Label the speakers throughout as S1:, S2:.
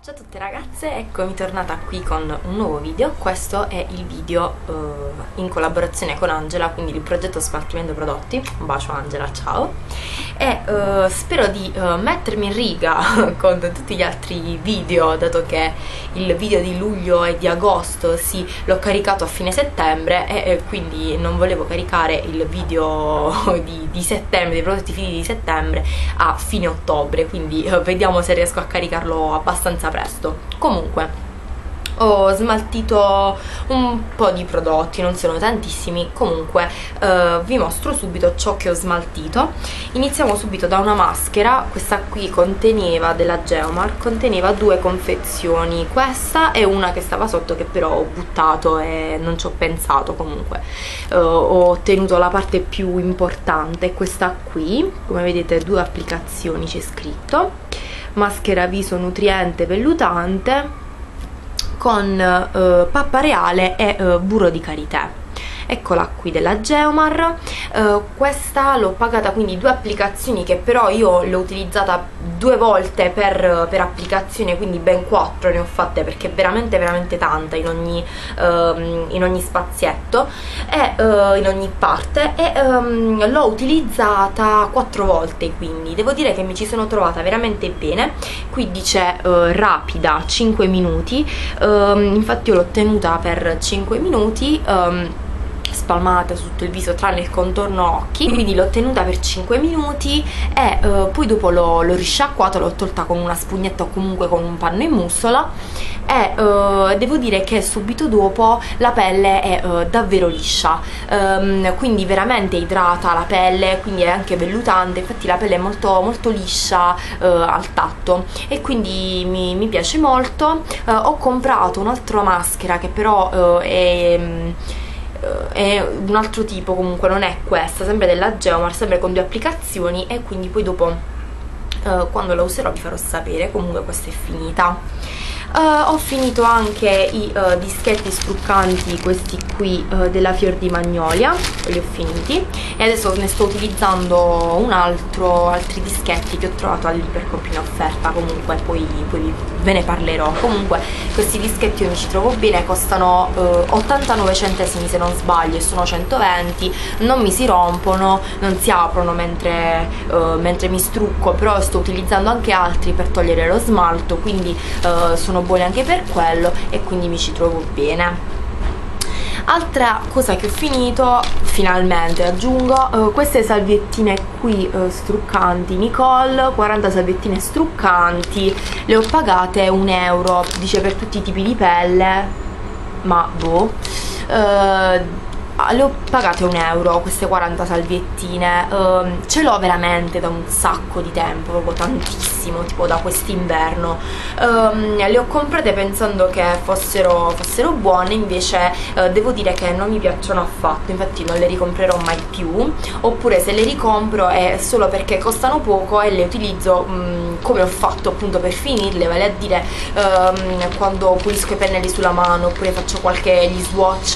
S1: Ciao a tutte ragazze, eccomi tornata qui con un nuovo video. Questo è il video in collaborazione con Angela, quindi il progetto Smaltimento Prodotti. Un bacio Angela, ciao. E spero di mettermi in riga con tutti gli altri video, dato che il video di luglio e di agosto l'ho caricato a fine settembre e quindi non volevo caricare il video di settembre, dei prodotti finiti di settembre a fine ottobre, quindi vediamo se riesco a caricarlo abbastanza presto. Comunque ho smaltito un po' di prodotti, non sono tantissimi. Comunque vi mostro subito ciò che ho smaltito. Iniziamo subito da una maschera. Questa qui della Geomar, conteneva due confezioni, questa e una che stava sotto, che però ho buttato e non ci ho pensato. Comunque ho ottenuto la parte più importante, questa qui, come vedete, due applicazioni, c'è scritto maschera viso nutriente vellutante con pappa reale e burro di karité. Eccola qui, della Geomar. Questa l'ho pagata, quindi due applicazioni, che però io l'ho utilizzata due volte per applicazione, quindi ben 4 ne ho fatte, perché è veramente veramente tanta in ogni spazietto e in ogni parte, e l'ho utilizzata 4 volte, quindi devo dire che mi ci sono trovata veramente bene. Qui dice rapida 5 minuti, infatti io l'ho tenuta per 5 minuti spalmata su tutto il viso tranne il contorno occhi, quindi l'ho tenuta per 5 minuti e poi dopo l'ho risciacquato, l'ho tolta con una spugnetta o comunque con un panno in mussola, e devo dire che subito dopo la pelle è davvero liscia, quindi veramente idrata la pelle, quindi è anche vellutante. Infatti la pelle è molto molto liscia al tatto, e quindi mi piace molto. Ho comprato un'altra maschera che però è un altro tipo, comunque non è questa, sempre della Geomar, sempre con due applicazioni, e quindi poi dopo quando la userò vi farò sapere. Comunque questa è finita. Ho finito anche i dischetti struccanti, questi qui della Fior di Magnolia, li ho finiti, e adesso ne sto utilizzando altri dischetti che ho trovato all'Ipercoop in offerta. Comunque poi ve ne parlerò. Comunque questi dischetti io mi ci trovo bene, costano 89 centesimi se non sbaglio, e sono 120, non mi si rompono, non si aprono mentre mi strucco, però sto utilizzando anche altri per togliere lo smalto, quindi sono buoni anche per quello, e quindi mi ci trovo bene. Altra cosa che ho finito, finalmente aggiungo, queste salviettine qui struccanti Nicole, 40 salviettine struccanti, le ho pagate €1, dice per tutti i tipi di pelle, ma boh, le ho pagate €1 queste 40 salviettine. Ce l'ho veramente da un sacco di tempo, proprio tantissimo, tipo da quest'inverno. Le ho comprate pensando che fossero buone, invece devo dire che non mi piacciono affatto, infatti non le ricomprerò mai più, oppure se le ricompro è solo perché costano poco e le utilizzo come ho fatto appunto per finirle, vale a dire quando pulisco i pennelli sulla mano, oppure faccio gli swatch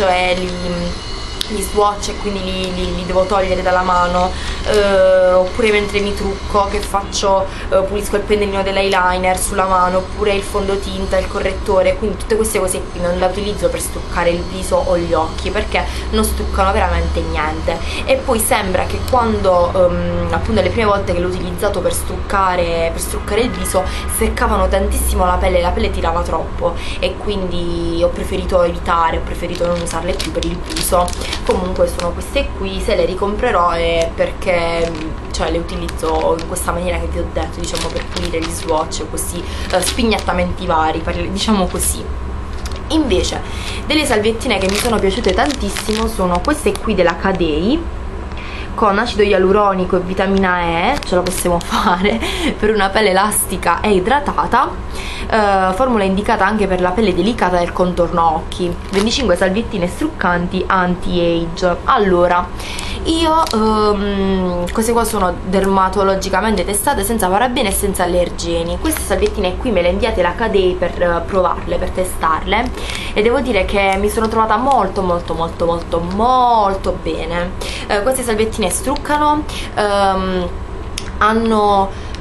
S1: e quindi li devo togliere dalla mano, oppure mentre mi trucco, che pulisco il pennellino dell'eyeliner sulla mano, oppure il fondotinta, il correttore. Quindi tutte queste cose qui non le utilizzo per struccare il viso o gli occhi, perché non struccano veramente niente. E poi sembra che quando appunto le prime volte che l'ho utilizzato per struccare il viso, seccavano tantissimo la pelle tirava troppo, e quindi ho preferito non usarle più per il viso. Comunque sono queste qui, se le ricomprerò è perché le utilizzo in questa maniera che vi ho detto, diciamo, per pulire gli swatch o così, spignattamenti vari, diciamo così. Invece delle salviettine che mi sono piaciute tantissimo sono queste qui della Cadei, con acido ialuronico e vitamina E, ce la possiamo fare per una pelle elastica e idratata. Formula indicata anche per la pelle delicata del contorno occhi. 25 salviettine struccanti anti-age. Allora, io queste qua sono dermatologicamente testate, senza parabeni e senza allergeni. Queste salviettine qui me le ha inviate la Cadei per provarle, per testarle, e devo dire che mi sono trovata molto molto molto molto molto bene. Queste salviettine struccano, hanno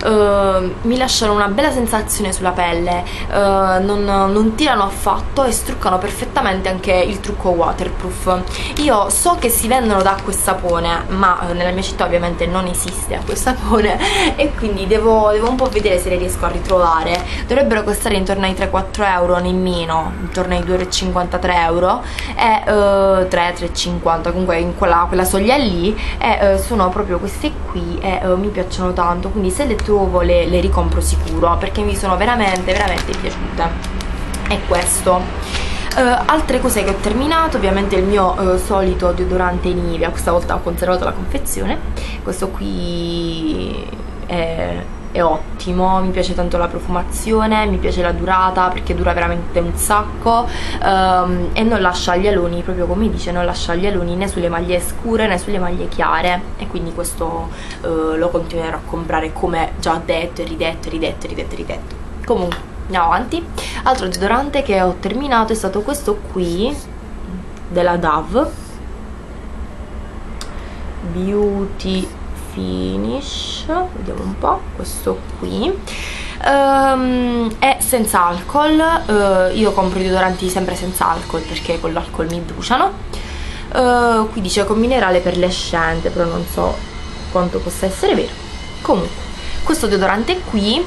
S1: mi lasciano una bella sensazione sulla pelle, non tirano affatto e struccano perfettamente anche il trucco waterproof. Io so che si vendono da acqua e sapone, ma nella mia città ovviamente non esiste acqua e sapone e quindi devo un po' vedere se le riesco a ritrovare. Dovrebbero costare intorno ai 3-4 euro, nemmeno, intorno ai 2,53 euro e 3,50, comunque in quella soglia lì, e sono proprio queste qui e mi piacciono tanto, quindi se le trovo le ricompro sicuro perché mi sono veramente piaciute. E questo. Altre cose che ho terminato, ovviamente il mio solito deodorante Nivea, questa volta ho conservato la confezione. Questo qui è ottimo, mi piace tanto la profumazione, mi piace la durata perché dura veramente un sacco, e non lascia gli aloni, proprio come dice, non lascia gli aloni né sulle maglie scure né sulle maglie chiare, e quindi questo lo continuerò a comprare, come già detto e ridetto. Comunque andiamo avanti. Altro deodorante che ho terminato è stato questo qui della Dove, Beauty Finish, vediamo un po', questo qui è senza alcol. Io compro i deodoranti sempre senza alcol perché con l'alcol mi bruciano. Qui dice con minerale per le ascente, però non so quanto possa essere vero. Comunque questo deodorante qui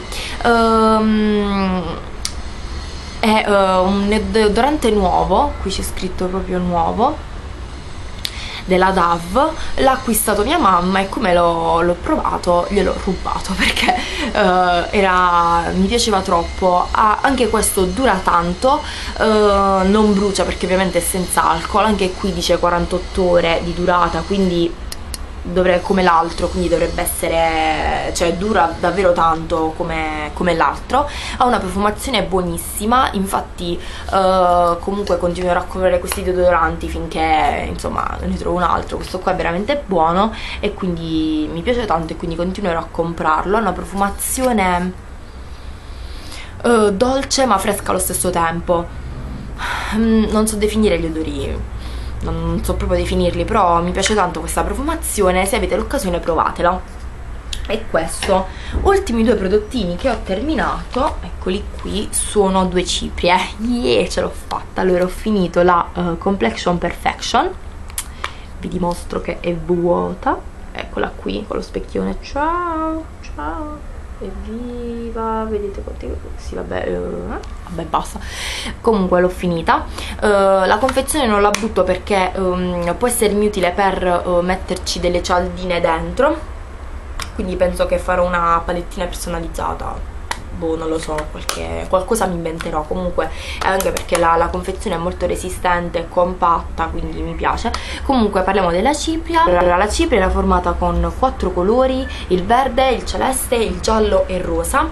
S1: è un deodorante nuovo, qui c'è scritto proprio nuovo, della Dove. L'ha acquistato mia mamma e come l'ho provato gliel'ho rubato perché mi piaceva troppo. Anche questo dura tanto, non brucia perché ovviamente è senza alcol, anche qui dice 48 ore di durata, quindi come l'altro, quindi dovrebbe essere, cioè dura davvero tanto come l'altro. Ha una profumazione buonissima, infatti comunque continuerò a comprare questi deodoranti finché insomma ne trovo un altro. Questo qua è veramente buono e quindi mi piace tanto e quindi continuerò a comprarlo. Ha una profumazione dolce ma fresca allo stesso tempo. Non so definire gli odori, non so proprio definirli, però mi piace tanto questa profumazione. Se avete l'occasione provatela. E questo, ultimi due prodottini che ho terminato, eccoli qui, sono due ciprie. Yeah, ce l'ho fatta. Allora ho finito la Complexion Perfection, vi dimostro che è vuota, eccola qui con lo specchione. Ciao ciao, evviva, vedete quanti, sì vabbè, basta. Comunque l'ho finita. La confezione non la butto perché può essermi utile per metterci delle cialdine dentro, quindi penso che farò una palettina personalizzata. Boh, non lo so, qualcosa mi inventerò. Comunque anche perché la confezione è molto resistente e compatta, quindi mi piace. Comunque parliamo della cipria. Allora, la cipria era formata con 4 colori: il verde, il celeste, il giallo e il rosa.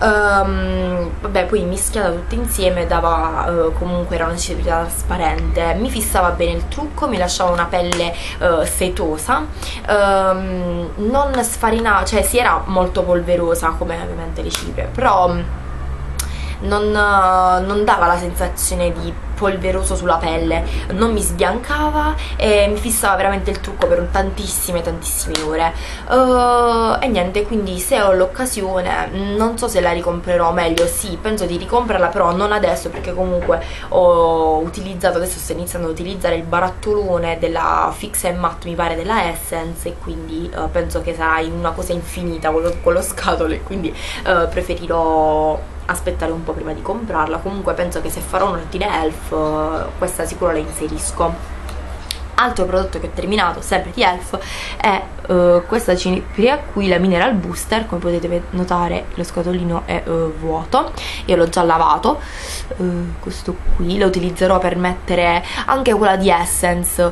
S1: Vabbè, poi mischiata tutte insieme dava comunque era una cipria trasparente. Mi fissava bene il trucco, mi lasciava una pelle setosa, non sfarinava, cioè si era molto polverosa come ovviamente le ciprie, però non dava la sensazione di polveroso sulla pelle, non mi sbiancava e mi fissava veramente il trucco per tantissime ore. E niente, quindi se ho l'occasione, non so se la ricomprerò, meglio sì, penso di ricomprarla, però non adesso perché comunque ho utilizzato, adesso sto iniziando ad utilizzare il barattolone della Fix and Matte, mi pare, della Essence, e quindi penso che sarà una cosa infinita con lo scatolo, e quindi preferirò aspettare un po' prima di comprarla. Comunque penso che se farò un'ordine Elf questa sicuro la inserisco. Altro prodotto che ho terminato sempre di Elf è questa cipria qui, la Mineral Booster. Come potete notare lo scatolino è vuoto, io l'ho già lavato. Questo qui lo utilizzerò per mettere anche quella di Essence,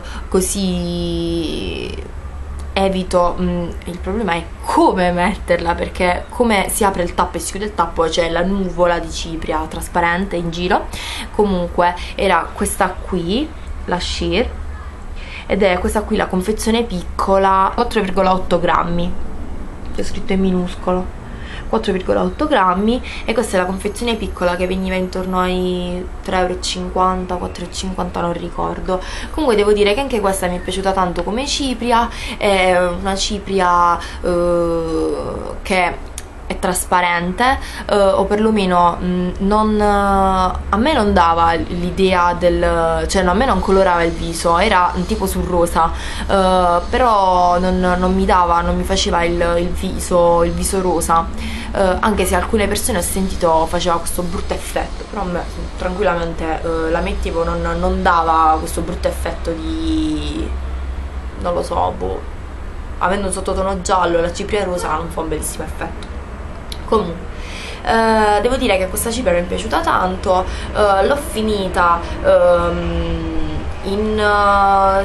S1: così evito, il problema è come metterla, perché come si apre il tappo e si chiude il tappo c'è la nuvola di cipria trasparente in giro. Comunque era questa qui, la Sheer, ed è questa qui la confezione piccola, 4,8 grammi, c'è scritto in minuscolo 4,8 grammi, e questa è la confezione piccola che veniva intorno ai 3,50 euro, 4,50 non ricordo. Comunque devo dire che anche questa mi è piaciuta tanto come cipria, è una cipria che è trasparente, o perlomeno a me non dava l'idea cioè a me non colorava il viso, era tipo sul rosa, però non mi faceva il viso rosa, anche se alcune persone ho sentito faceva questo brutto effetto, però a me tranquillamente la mettevo, non dava questo brutto effetto di, non lo so, boh, avendo un sottotono giallo la cipria rosa non fa un bellissimo effetto. Comunque devo dire che questa cipria mi è piaciuta tanto, l'ho finita in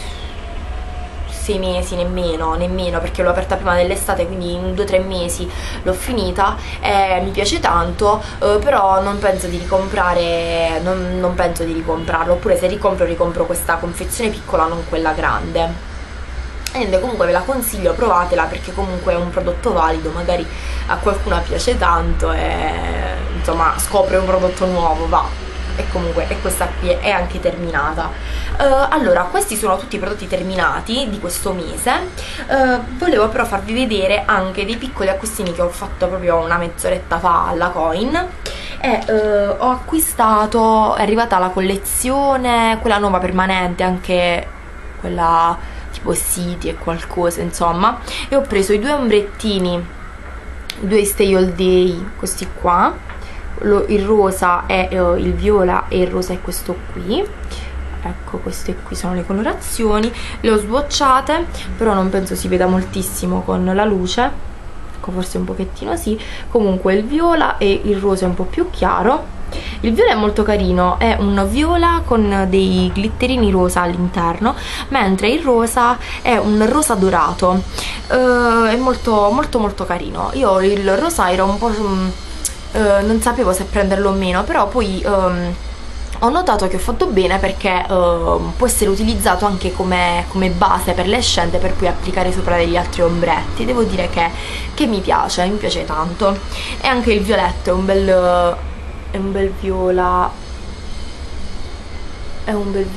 S1: 6 mesi, nemmeno, perché l'ho aperta prima dell'estate, quindi in 2-3 mesi l'ho finita e mi piace tanto, però non penso di non penso di ricomprarlo, oppure se ricompro questa confezione piccola, non quella grande. E comunque ve la consiglio, provatela, perché comunque è un prodotto valido, magari a qualcuno piace tanto e insomma scopre un prodotto nuovo, va. E comunque questa qui è anche terminata. Allora, questi sono tutti i prodotti terminati di questo mese. Volevo però farvi vedere anche dei piccoli acquistini che ho fatto proprio una mezz'oretta fa alla Coin. E ho acquistato, è arrivata la collezione, quella nuova permanente, anche quella tipo City e qualcosa, insomma, e ho preso i 2 ombrettini, 2 Stay All Day, questi qua, il rosa è il viola e il rosa è questo qui. Ecco, queste qui sono le colorazioni, le ho swatchate, però non penso si veda moltissimo con la luce, ecco, forse un pochettino sì. Comunque il viola e il rosa è un po' più chiaro. Il viola è molto carino, è un viola con dei glitterini rosa all'interno, mentre il rosa è un rosa dorato, è molto molto molto carino. Io il rosa ero un po' non sapevo se prenderlo o meno, però poi ho notato che ho fatto bene, perché può essere utilizzato anche come base per le scente, per poi applicare sopra degli altri ombretti. Devo dire che mi piace tanto. E anche il violetto è un bel viola, è un bel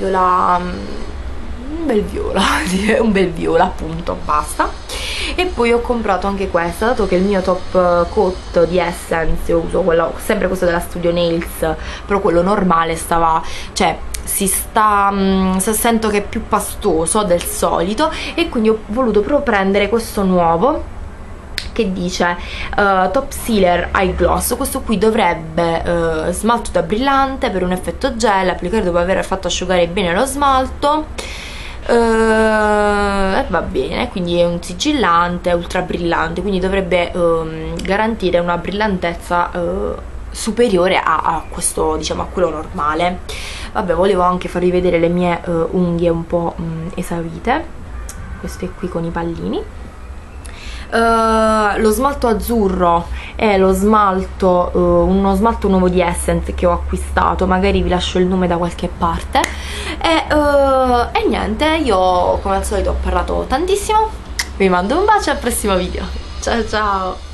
S1: viola appunto, basta. E poi ho comprato anche questa, dato che il mio top coat di Essence, io uso sempre questo della Studio Nails, però quello normale cioè sento che è più pastoso del solito, e quindi ho voluto proprio prendere questo nuovo che dice Top Sealer Eye Gloss. Questo qui dovrebbe smalto da brillante per un effetto gel, applicare dopo aver fatto asciugare bene lo smalto, va bene, quindi è un sigillante ultra brillante, quindi dovrebbe garantire una brillantezza superiore a questo, diciamo, a quello normale. Vabbè, volevo anche farvi vedere le mie unghie un po' esaurite, queste qui con i pallini. Lo smalto azzurro è uno smalto nuovo di Essence che ho acquistato, magari vi lascio il nome da qualche parte. E niente, io come al solito ho parlato tantissimo, vi mando un bacio, al prossimo video, ciao ciao.